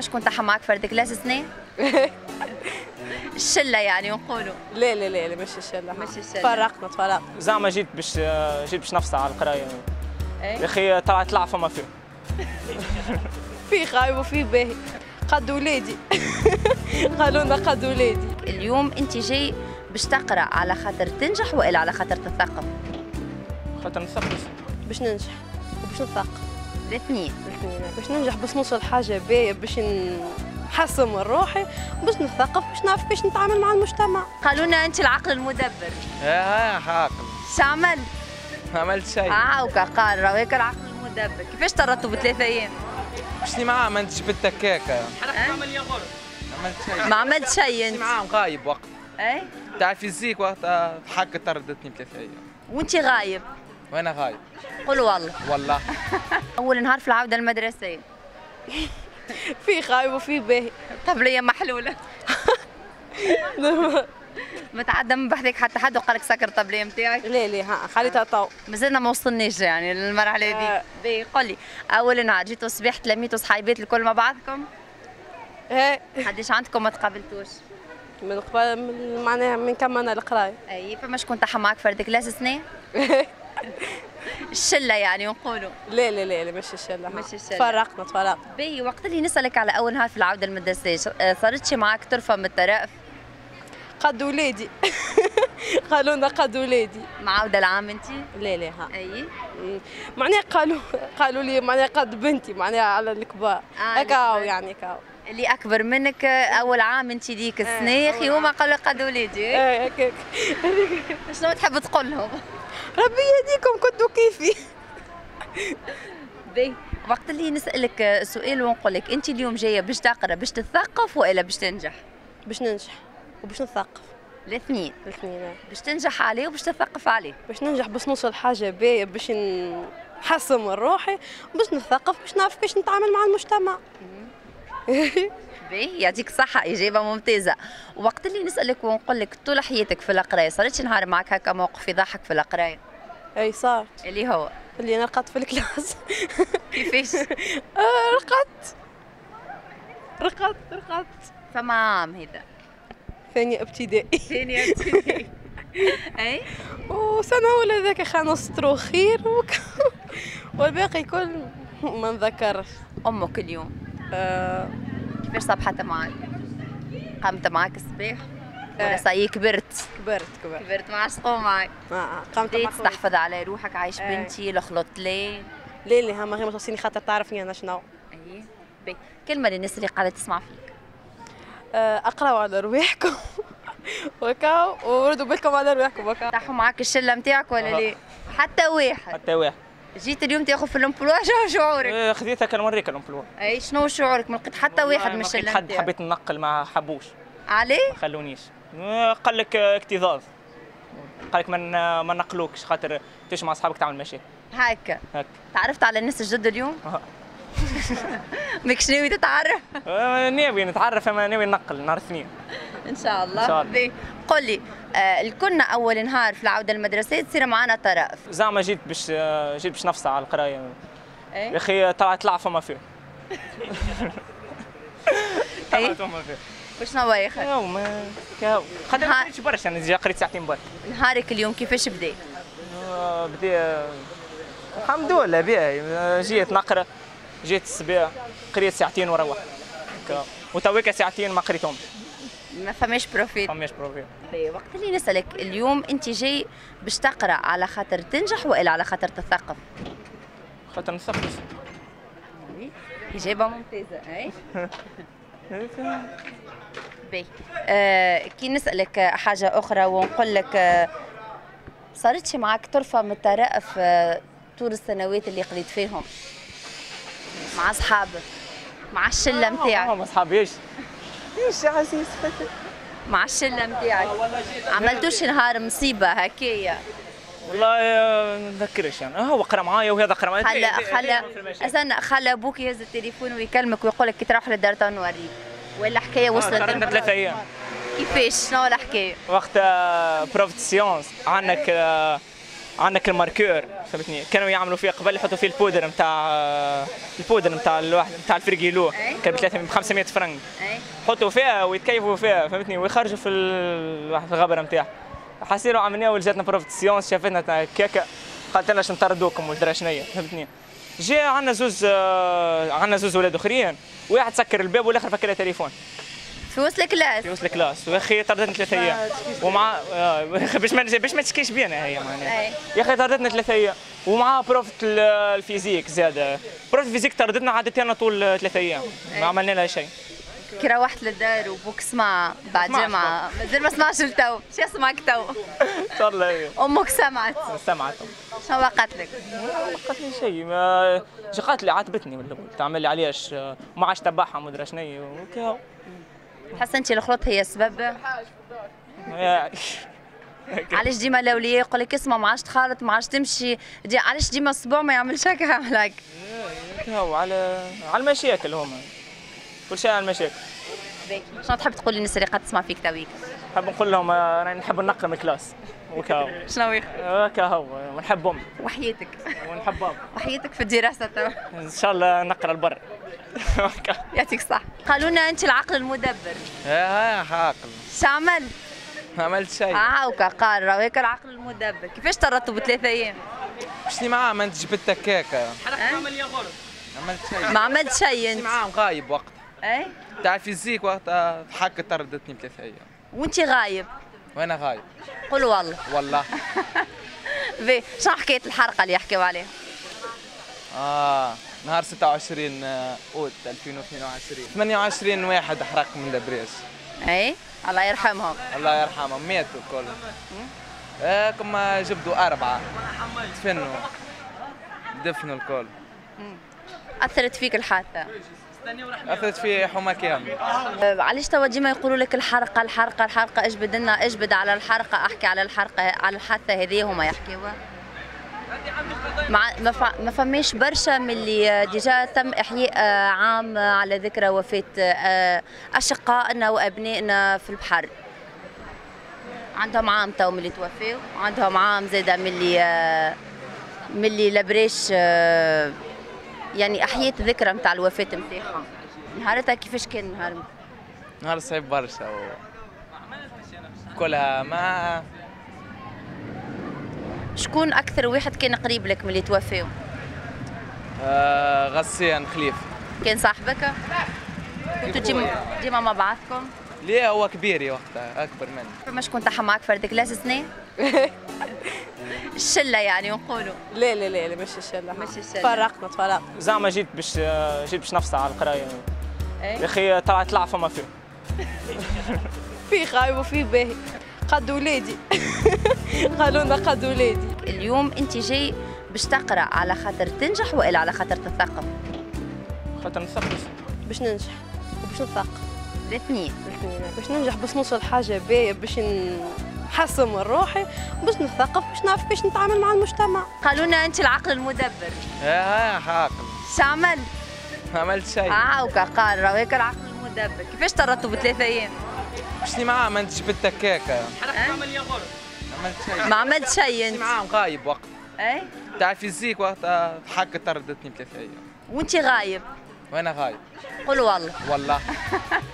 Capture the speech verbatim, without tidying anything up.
شكون تاعها معاك فرد كلاس سنة؟ الشلة يعني نقولوا. لا لا لا مش الشلة. مش الشلة. تفرقنا تفرقنا. زعما جيت باش جيت باش نفصل على القرايه. ايه؟ يا اخي طلعت لعب فما فيه. في خايب وفي باهي. قد ولادي. قالوا لنا قد ولادي. اليوم انت جاي باش تقرا على خاطر تنجح والا على خاطر تثقف؟ خاطر نثقف. باش ننجح وباش نثقف. الاثنين. الاثنين باش ننجح باش نوصل حاجة باهية باش نحسن من روحي باش نثقف باش نعرف كيفاش نتعامل مع المجتمع. قالوا لنا انت العقل المدبر. اه عاقل. شعمل؟ ما عملت شيء. اه وكا قال راهو هيك العقل المدبر، كيفاش طردتوا بثلاثة ايام؟ مشني معاه ما انتش بالتكاكه. أه؟ ما عملت شيء. ما عملت شيء انت. معاهم غايب وقت. اي؟ تاع فيزيك وقتها حق طردتني بثلاث ايام. وانت غايب؟ وانا غايب. قولوا والله. والله. اول نهار في العوده المدرسيه. في خايب وفي باهي. طبليه محلوله. ما تعدى من بحثك حتى حد وقال لك سكر الطبليه نتاعك؟ لا لا ها خليتها تو. مازلنا ما وصلناش يعني للمرحله هذيك. آه. باهي قول لي اول نهار جيتوا الصباح تلاميتوا صحايبات الكل مع بعضكم؟ ايه. قداش عندكم ما تقابلتوش؟ من قبل من معناها من كم انا القرايه. اي فما شكون تاعها معاك فرد كلاس سنة؟ الشله يعني نقولوا. لا لا لا مش الشله. مش الشله. تفرقنا تفرقنا. باهي وقت اللي نسالك على اول نهار في العوده المدرسيه صارت شي معاك طرفه من الطرائف؟ قد ولادي. قالوا لنا قد ولادي. معاوده العام انت؟ لا لا ها. اي معناها قالوا قالوا لي معناها قد بنتي معناها على الكبار. آه هكاو يعني كاو. اللي اكبر منك اول عام انت ديك السنه يا اخي هما قالوا قد ولادي. ايه هكاك. شنو تحب تقول لهم؟ ربي يهديكم كنتوا كيفي. باهي وقت اللي نسالك سؤال ونقول لك انت اليوم جايه باش تقرا باش تثقف والا باش تنجح؟ باش ننجح وباش نثقف. الاثنين. الاثنين. باش تنجح عليه وباش تثقف عليه. باش ننجح باش نوصل حاجه باهيه باش نحسن من روحي باش نثقف باش نعرف كيفاش نتعامل مع المجتمع. باهي يعطيك الصحة، إجابة ممتازة. وقت اللي نسألك ونقول لك طول حياتك في القراية صارت شي نهار معك هكا موقف يضحك في القراية؟ اي صار. اللي هو؟ اللي انا رقدت في الكلاس. كيفاش؟ آه رقدت. رقدت رقدت. فما عام هذا؟ ثانية ابتدائي. ثانية ابتدائي. أي؟ وسنة أولى ذاك خانوس خير وك... والباقي كل ما نذكرش. أمك اليوم؟ آه... كيفاش صبحت معك؟ قامت معك الصباح؟ ولا آه. صاي كبرت؟ كبرت كبرت. كبرت ما عادش تقوم معك؟ آه. قامت بديت معك تستحفظ على روحك عايش آه. بنتي الخلط ليه؟ لا لا هما غير ما توصيني خاطر تعرفني أنا شنو. أي باهي كلمة للناس اللي قاعدة تسمع فيك. آه أقراو على رواحكم وكاو وردوا بالكم على رواحكم وكاو. تاحوا معك الشلة نتاعك ولا لا؟ حتى واحد؟ حتى واحد. جيت اليوم تاخذ في الامبلوا شنو شعورك؟ إيه خذيتها كنوريك الامبلوا. اي شنو شعورك؟ ما لقيت حتى واحد من الشله نتاعك. حد حبيت ننقل ما حبوش. عليه؟ ما خلونيش. قال لك اكتظاظ. قال لك ما ما نقلوكش خاطر تمشي مع اصحابك تعمل مشاكل. هكا. هكا. تعرفت على الناس الجدد اليوم؟ ماكش ناوي تتعرف؟ ناوي نتعرف اما ناوي ننقل نهار الاثنين. ان شاء الله. ان شاء الله. قل لي آه كنا اول نهار في العوده المدرسيه تصير معنا طرائف. زعما جيت باش جيت باش نفصل على القرايه. ايه؟ يا اخي طلعت لعب فما فيه. ايه؟ فما فيه. وشنو هو يا اخي؟ كاو ما كاو خاطر ما قريتش برشا انا جا قريت ساعتين برك. نهارك اليوم كيفاش بدا؟ بدا الحمد لله باهي. جيت نقرا جيت الصباح قريت ساعتين وروحت. وتويك ساعتين ما قريتهم. ما فماش بروفيت. ما فماش بروفيت. وقت اللي نسالك اليوم انت جاي باش تقرا على خاطر تنجح والا على خاطر تثقف؟ خاطر نثقف. إجابة ممتازة أي؟ باهي آه كي نسألك حاجة أخرى ونقول لك آه صارت شي معك طرفة من الطرائف آه طول السنوات اللي قضيت فيهم مع أصحابك مع الشلة نتاعك؟ ما أصحابيش. إيش يا عزيز فتى؟ مع الشلة نتاعك عملتوش نهار مصيبة هكايا؟ والله ما نذكرش يعني هو قرا معايا وهذا قرا معايا. خلا خلا استنى خلا ابوك يهز التليفون ويكلمك ويقول لك كي تروح للدار نوريك ولا حكايه وصلت؟ قررنا ثلاثة ايام. كيفاش؟ شنو الحكايه؟ وقت بروف سيونس عندك عندك الماركور فهمتني، كانوا يعملوا فيه قبل يحطوا فيه البودر نتاع البودر نتاع الواحد نتاع الفريقيلو، كان ب خمسمية فرنك، يحطوا فيها ويتكيفوا فيها فهمتني، ويخرجوا في الواحد في الغبره نتاعها. حسيروا عملناها ولجاتنا بروف سيونس، شافتنا كيكه قالت لنا باش نطردوكم ودرا شنيا فهمتني. جا عندنا زوز عندنا زوز ولاد اخرين، واحد سكر الباب والاخر فكر تليفون في وسط الكلاس في وسط الكلاس، واخي اخي طردتنا ثلاث ايام ومع باش ما باش ما تشكيش بينا هي معناها. يا اخي طردتنا ثلاث ايام ومع بروف الفيزيك زاد، بروف الفيزيك طردتنا عادت لنا طول ثلاث ايام ما عملنا لها شيء. كي روحت للدار وبوك سمع بعد جمعة مازال ما سمعش لتو، شو يسمعك تو؟ صار له أمك سمعت سمعت. شنو قالت لك؟ ما قالت لي شيء، ما قالت لي عاتبتني من الاول، تعمل لي علاش ما عادش تبعها مدري شنيا وكا. تحس أنت الخلط هي السبب؟ يا- علاش ديما الاولياء يقول لك اسمع ما عادش تخالط ما عادش تمشي، دي علاش ديما الصبع ما يعملش هكا يعمل هكا؟ هو على على المشاكل هما، كل شيء على المشاكل. شنو تحب تقول للناس اللي قاعد تسمع فيك تويك؟ نحب نقول لهم آه، راني نحب ننقل من الكلاس وكا شنو يخ؟ وكا هو ونحب امي وحياتك ونحب بابا، وحياتك في الدراسة تو ان شاء الله نقرا البر. وكا. يعطيك الصح. قالوا لنا أنت العقل المدبر، اه عاقل شو عمل؟ ما عملت شيء. هاوكا قال راهو هيك العقل المدبر، كيفاش طردتوا بثلاثة أيام؟ مشني معاه ما انت جبت هكاكا. عملت شيء. ما عملت شيء مشني أنت. معاهم غايب وقتها. أي؟ تاع الفيزيك وقتها حق طردتني بثلاث ايام. وأنت غايب، وانا غايب. قول والله. والله. بي شنو حكاية الحرقة اللي يحكيو عليها؟ اه نهار ستة وعشرين اوت ألفين واثنين وعشرين ثمانية وعشرين واحد حرق من لابريس. أي؟ الله يرحمهم. الله يرحمهم ماتوا الكل. آه كما جبدوا أربعة دفنوا دفنوا الكل. أثرت فيك الحادثة؟ أخذت في حما كامل. أه، علاش توا ديما يقولوا لك الحرقة الحرقة الحرقة، اجبد لنا اجبد على الحرقة، احكي على الحرقة على الحادثة هذه هما يحكيوها؟ مع ما فا- ما فماش برشا من اللي ديجا تم احياء آه، عام على ذكرى وفاة آه، اشقائنا وابنائنا في البحر. عندهم عام تو من اللي توفاو، وعندهم عام زاده من اللي آه، من اللي لبريش آه، يعني احييت ذكرى نتاع الوفاة نتاعهم. نهارتها كيفاش كان نهار؟ نهار صعيب برشا و... كلها ما شكون اكثر واحد كان قريب لك من اللي توفاو؟ آه غسان خليف. كان صاحبك؟ كنتوا ديما ديما مع بعضكم؟ ليه هو كبيري وقتها أكبر مني. فما شكون تاعها معك فرد كلاس سنين؟ الشله يعني نقولوا. لا لا لا لا مش الشله مش الشلة. تفرقنا تفرقنا. زعما جيت باش جيت باش نفصل على القرايه إيه؟ يا اخي، طلعت لعب فما فيه. في خايب وفي باهي. قد ولادي. قالوا لنا قد ولادي. اليوم انت جاي باش تقرا على خاطر تنجح والا على خاطر تثقف؟ خاطر نثقف. باش ننجح وباش نثقف. الاثنين. الاثنين باش ننجح باش نوصل حاجه باهيه باش نحسن من روحي باش نثقف باش نعرف كيفاش نتعامل مع المجتمع. قالوا لنا انت العقل المدبر، آه عاقل. شو عمل؟ ما عملت شيء. هاوكا قال راهو هيك العقل المدبر، كيفاش طردتوا بثلاثة ايام؟ مشني معاه ما انت جبت هكاكا. أه؟ عملت شيء. ما عملت شيء مشني انت. معاهم غايب وقتها. اي؟ تاع الفيزيك وقتها حق طردتني بثلاث ايام. وانت غايب، وانا غايب. قول والله. والله.